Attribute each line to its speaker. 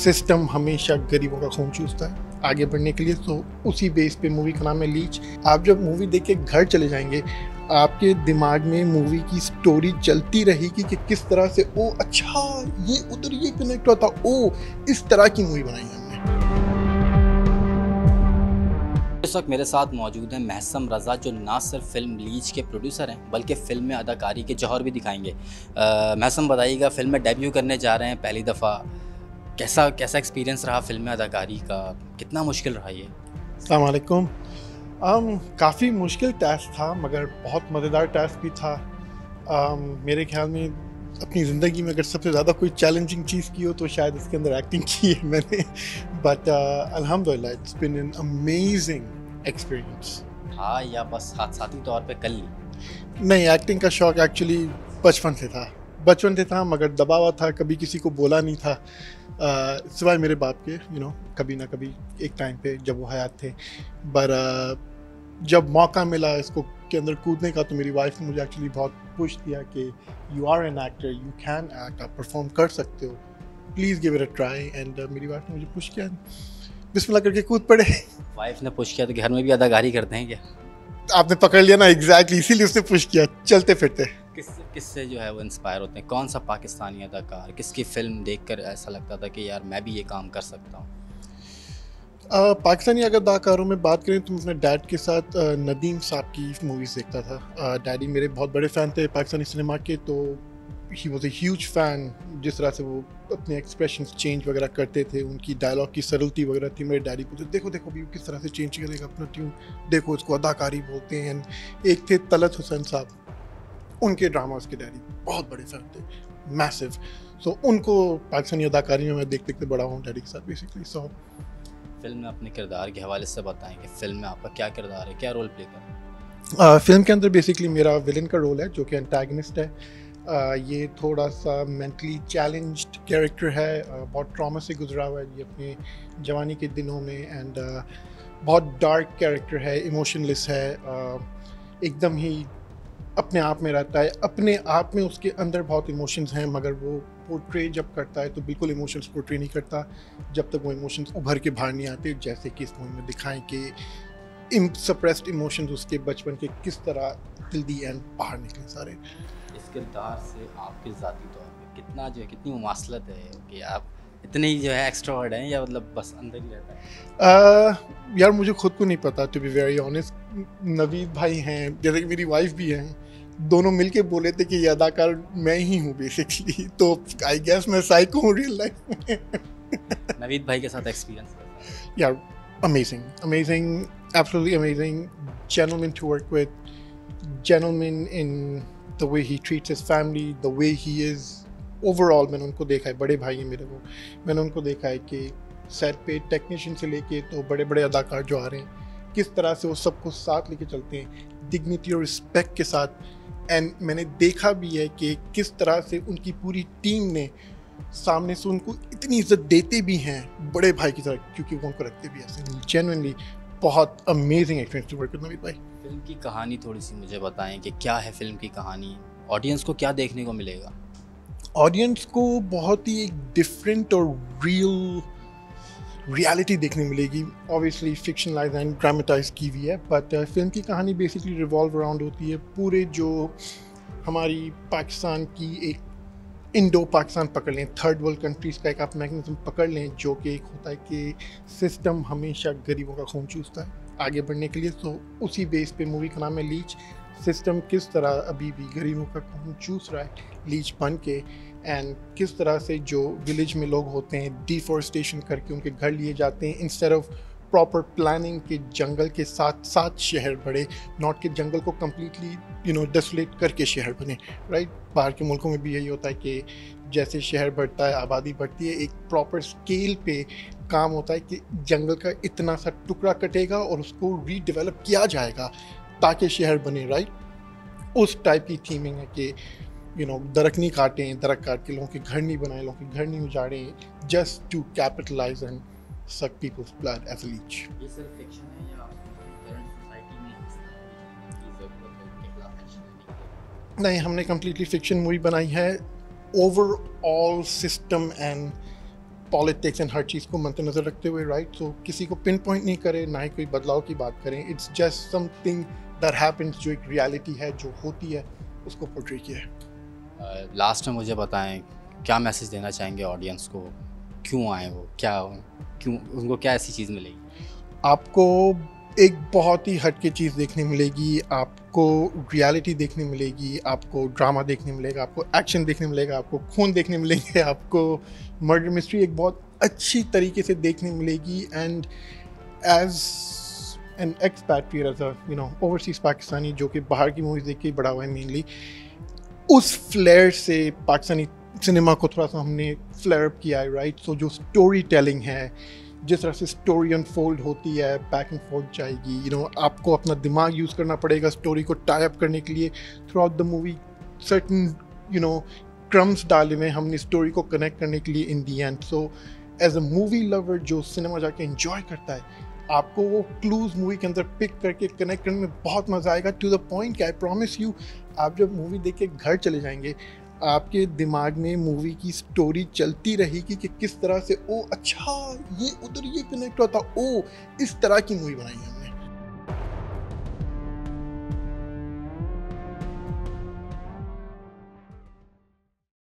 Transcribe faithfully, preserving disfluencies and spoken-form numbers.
Speaker 1: System हमेशा गरीबों का खून चूसता है आगे बढ़ने के लिए, तो उसी बेस पे मूवी का नाम है लीच। आप जब मूवी देख के घर चले जाएंगे, आपके दिमाग में मूवी की स्टोरी चलती रहेगी कि किस तरह से ओ अच्छा ये उधर ये कनेक्ट होता, ओ इस तरह की मूवी बनाई हमने।
Speaker 2: इस वक्त मेरे साथ मौजूद हैं महसम रज़ा, जो ना सिर्फ फिल्म लीच के प्रोड्यूसर हैं बल्कि फ़िल्म में अदाकारी के जौहर भी दिखाएंगे। महसम बताइएगा, फ़िल्म में डेब्यू करने जा रहे हैं पहली दफ़ा, कैसा कैसा एक्सपीरियंस रहा फ़िल्म में अदाकारी का, कितना मुश्किल रहा ये?
Speaker 1: अस्सलाम वालेकुम। um, काफ़ी मुश्किल टास्क था मगर बहुत मज़ेदार टास्क भी था। um, मेरे ख्याल में अपनी ज़िंदगी में अगर सबसे ज़्यादा कोई चैलेंजिंग चीज़ की हो तो शायद इसके अंदर एक्टिंग की है मैंने, बट अल्हम्दुलिल्लाह it's been an amazing experience.
Speaker 2: हाँ, या बस हादसाती तौर पे कर ली?
Speaker 1: नहीं, एक्टिंग का शौक़ एक्चुअली बचपन से था बचपन से था मगर दबा हुआ था, कभी किसी को बोला नहीं था uh, सिवाय मेरे बाप के, यू नो कभी ना कभी एक टाइम पे जब वो हयात थे। पर uh, जब मौका मिला इसको के अंदर कूदने का तो मेरी वाइफ ने मुझे एक्चुअली बहुत पुश किया कि you are an actor, you can act, आप परफॉर्म कर सकते हो, please give it a try. And मेरी वाइफ ने मुझे पुश किया, बिस्मिल्लाह करके कूद पड़े।
Speaker 2: वाइफ ने पुश किया तो घर में भी अदाकारी करते हैं क्या?
Speaker 1: आपने पकड़ लिया ना, एग्जैक्टली इसीलिए उसने पुश किया चलते फिरते।
Speaker 2: किससे किससे जो है वो इंस्पायर होते हैं? कौन सा पाकिस्तानी अदाकार, किसकी फ़िल्म देखकर ऐसा लगता था कि यार मैं भी ये काम कर सकता हूँ?
Speaker 1: Uh, पाकिस्तानी अगर अदाकारों में बात करें तो मैं अपने डैड के साथ uh, नदीम साहब की मूवीज़ देखता था। uh, डैडी मेरे बहुत बड़े फ़ैन थे पाकिस्तानी सिनेमा के, तो he was a huge fan. जिस तरह से वो अपने एक्सप्रेशंस चेंज वगैरह करते थे, उनकी डायलॉग की सरलती वगैरह थी। मेरे डैडी को देखो देखो भी किस तरह से चेंज करेगा अपना ट्यून, देखो इसको अदाकारी बोलते हैं। एक थे तलत हुसैन साहब, उनके ड्रामास के डैडी बहुत बड़े फ़ैन थे, मैसिव। सो उनको पाकिस्तानी अदाकारी में मैं देखते देखते बड़ा हूँ डैडी के साथ बेसिकली। सो
Speaker 2: फिल्म में अपने किरदार के हवाले से बताएं कि फिल्म में आपका क्या किरदार है, क्या रोल प्ले कर रहे
Speaker 1: हैं? फिल्म के अंदर बेसिकली मेरा विलन का रोल है जो कि एंटागनिस्ट है। uh, ये थोड़ा सा मेंटली चैलेंज्ड कैरेक्टर है, uh, बहुत ट्रॉमा से गुजरा हुआ है ये अपने जवानी के दिनों में। एंड uh, बहुत डार्क कैरेक्टर है, इमोशनलेस है, uh, एकदम ही अपने आप में रहता है, अपने आप में उसके अंदर बहुत इमोशंस हैं मगर वो पोर्ट्रे जब करता है तो बिल्कुल इमोशंस पोर्ट्रे नहीं करता जब तक वो इमोशंस उभर के बाहर नहीं आते। जैसे कि इस मूवी में दिखाएं कि सप्रेस्ड इमोशंस उसके बचपन के किस तरह टिल दी एंड बाहर निकले सारे।
Speaker 2: इस किरदार से आपके ज़ाती तौर पे कितना जो है कितनी मुमासलत है कि आप इतने ही जो है एक्स्ट्रोवर्ट हैं या मतलब बस अंदर ही रहता है?
Speaker 1: uh, यार मुझे खुद को नहीं पता, to be very honest. Naveed भाई हैं, जैसे कि मेरी वाइफ भी हैं, दोनों मिलके बोले थे कि ये अदाकार मैं ही हूँ बेसिकली, तो आई गेस मैं साइको हूँ रियल लाइफ में।
Speaker 2: नवीद भाई के साथ एक्सपीरियंस
Speaker 1: यार amazing amazing absolutely amazing, gentleman to work with, gentleman in the way he treats his family, the way he is overall. मैंने उनको देखा है, बड़े भाई हैं मेरे वो, मैंने उनको देखा है कि सेट पे टेक्नीशियन से लेके तो बड़े बड़े अदाकार जो आ रहे हैं किस तरह से वो सबको साथ लेके चलते हैं डिग्निटी और रिस्पेक्ट के साथ। एंड मैंने देखा भी है कि किस तरह से उनकी पूरी टीम ने सामने से उनको इतनी इज्जत देते भी हैं बड़े भाई की तरह, क्योंकि वो उनको रखते भी ऐसे। जेन्युइनली बहुत amazing experience to work with Naveed भाई।
Speaker 2: फिल्म की कहानी थोड़ी सी मुझे बताएं कि क्या है फिल्म की कहानी, ऑडियंस को क्या देखने को मिलेगा?
Speaker 1: ऑडियंस को बहुत ही एक डिफरेंट और रियल रियलिटी देखने मिलेगी। ऑब्वियसली फिक्शनलाइज एंड ड्रामेटाइज की हुई है, बट फिल्म की कहानी बेसिकली रिवॉल्व अराउंड होती है पूरे जो हमारी पाकिस्तान की एक इंडो पाकिस्तान पकड़ लें, थर्ड वर्ल्ड कंट्रीज़ का एक आप मैकेनिज्म पकड़ लें, जो कि एक होता है कि सिस्टम हमेशा गरीबों का खून चूसता है आगे बढ़ने के लिए। तो उसी बेस पे मूवी का नाम है लीच। सिस्टम किस तरह अभी भी गरीबों का खून चूस रहा है लीच बन के, एंड किस तरह से जो विलेज में लोग होते हैं डिफॉरेस्टेशन करके उनके घर लिए जाते हैं, इंस्टेड ऑफ प्रॉपर प्लानिंग के जंगल के साथ साथ शहर बढ़े, नॉट के जंगल को कम्प्लीटली यू नो डेसोलेट करके शहर बने। राइट, बाहर के मुल्कों में भी यही होता है कि जैसे शहर बढ़ता है, आबादी बढ़ती है, एक प्रॉपर स्केल पे काम होता है कि जंगल का इतना सा टुकड़ा कटेगा और उसको रीडेवलप किया जाएगा ताकि शहर बने। राइट, उस टाइप की थीमिंग है कि यू नो दरख्त नहीं काटें, दरख्त काट के लोगों के घर नहीं बनाएं, लोगों के घर नहीं उजाड़ें, just to capitalize and suck people's blood as a leech।
Speaker 2: ये सिर्फ फिक्शन है या करंट सोसाइटी में इस तरह की ज़रूरत के खिलाफ एक्शन लेने की?
Speaker 1: नहीं, हमने कम्प्लीटली फिक्शन मूवी बनाई है। Overall system and politics and हर चीज़ को मद्देनज़र रखते हुए, राइट? सो किसी को पिन पॉइंट नहीं करे, ना ही कोई बदलाव की बात करें. It's just something that happens, जो एक रियलिटी है, जो होती है, उसको पोर्ट्रे किया है.
Speaker 2: लास्ट में मुझे बताएं, क्या मैसेज देना चाहेंगे ऑडियंस को? क्यों आए वो, क्या क्यों, उनको क्या ऐसी चीज़ मिलेगी?
Speaker 1: आपको एक बहुत ही हटके चीज़ देखने मिलेगी, आपको रियलिटी देखने मिलेगी, आपको ड्रामा देखने मिलेगा, आपको एक्शन देखने मिलेगा, आपको खून देखने मिलेंगे, आपको मर्डर मिस्ट्री एक बहुत अच्छी तरीके से देखने मिलेगी. And as an expatriate, as a you know overseas Pakistani जो कि बाहर की मूवीज़ देख के ही बड़ा हुआ है मेनली, उस फ्लेयर से पाकिस्तानी सिनेमा को थोड़ा सा हमने फ्लेयर अप किया है, राइट? सो जो स्टोरी टेलिंग है, जिस तरह से स्टोरी अनफोल्ड होती है, बैक एंड फोर्थ जाएगी, यू नो आपको अपना दिमाग यूज़ करना पड़ेगा स्टोरी को टाई अप करने के लिए. Throughout the movie certain you know crumbs डाले हुए हमने स्टोरी को कनेक्ट करने के लिए in the end. So as a movie lover जो सिनेमा जाके एंजॉय करता है, आपको वो क्लूज मूवी के अंदर पिक करके कनेक्ट करने में बहुत मज़ा आएगा. To the point, I promise you, आप जब मूवी देख के घर चले जाएंगे, आपके दिमाग में मूवी की स्टोरी चलती रहेगी कि किस तरह से, ओ अच्छा ये उधर ये कनेक्ट होता, ओ इस तरह की मूवी बनाई है.